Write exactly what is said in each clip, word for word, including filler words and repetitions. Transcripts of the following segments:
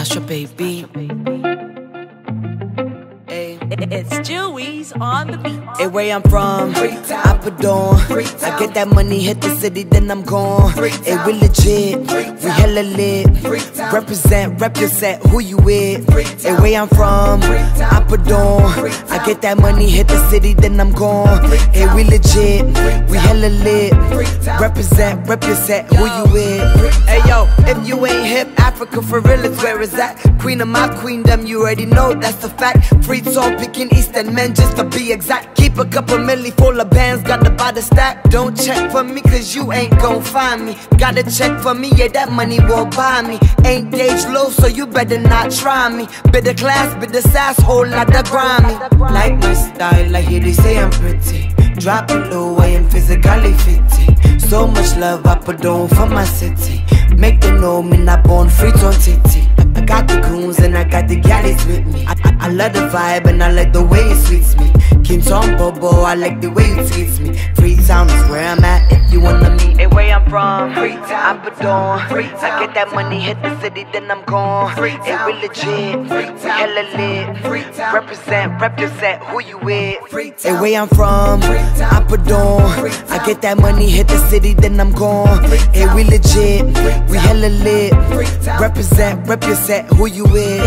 Astra, baby. Ay. It's Jewies on the beat. Hey, where I'm from, I put on. I get that money, hit the city, then I'm gone. Hey, we legit, we hella lit. Represent, represent who you with. Hey, where I'm from, I put on. I get that money, hit the city, then I'm gone. Hey, we legit, we hella lit. Represent, represent who you with. Hey yo, if you ain't hip, Africa for real is where it's at. Queen of my queendom, you already know that's a fact. Free tall picking Eastern men just to be exact. Keep a couple milli full of bands, got the body stack. Don't check for me cause you ain't gon' find me. Gotta check for me, yeah that money won't buy me. Ain't gauge low so you better not try me. Bit of class, bit of sass, whole lot of grimy. Like my style, I hear they say I'm pretty. Drop it low, I am physically fit. So much love I put on for my city. Make them know me not born free on titty. I got the goons and I got the galleys with me. I, I, I love the vibe and I like the way it sweets me. King Tom Bobo, I like the way you tease me. Freetown is where I'm at if you wanna meet. Hey, where I'm from, Freetown, I put on. I get that money, hit the city, then I'm gone. Hey, we legit, we hella lit. Represent, represent who you with. Hey, where I'm from, I put on. I get that money, hit the city, then I'm gone. Hey, we legit, we hella lit. Represent, represent who you with.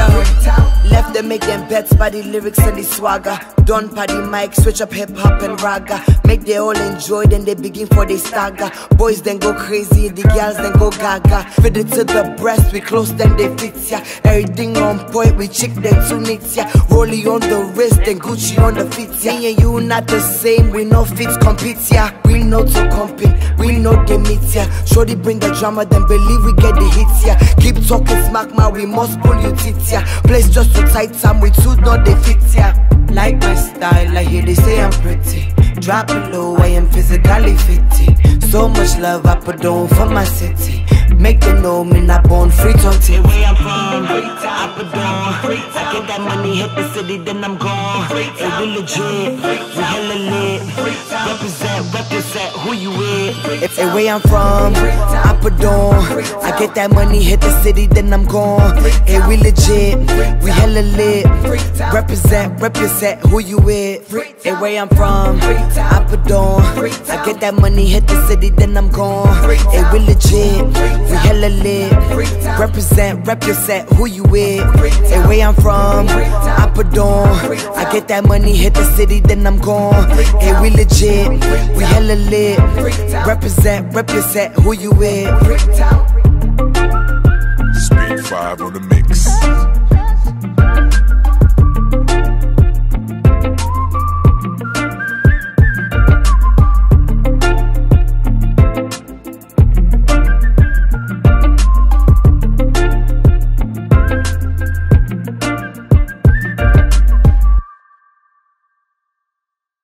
Left them make them bets by the lyrics and the swagger. Done by the mic, switch up hip hop and raga. Make they all enjoy, then they begin for they stagger. Boys then go crazy, the girls then go gaga. Fit it to the breast, we close then they fit ya. Everything on point, we chick then two knits ya. Rollie on the wrist, then Gucci on the feet ya. Me and you not the same, we no fits compete ya. We know to compete, we know they meet ya. Shorty bring the drama, then believe we get the hits ya. Keep talking smack man, we must pull you tits ya. Place just too tight, time we two not they fit ya. Like my style, I hear they say I'm pretty. Drop it low, I am physically fit. So much love I put on for my city. Make them know me not born free on titty. Where I'm from, I put on. I get that money, hit the city, then I'm gone. Hey, we legit, we hella lit. Represent, represent who you with. Hey, where I'm from, I put on. I get that money, hit the city, then I'm gone. Hey, we legit, we hella lit. Represent, represent who you with. Hey, where I'm from, I put on. I get that money, hit the city, then I'm gone. Hey, we legit, we hella lit. Represent, represent who you with. Hey, where I'm from, I put on. I get that money, hit the city, then I'm gone. Hey, we legit, we hella lit. Represent, represent who you with.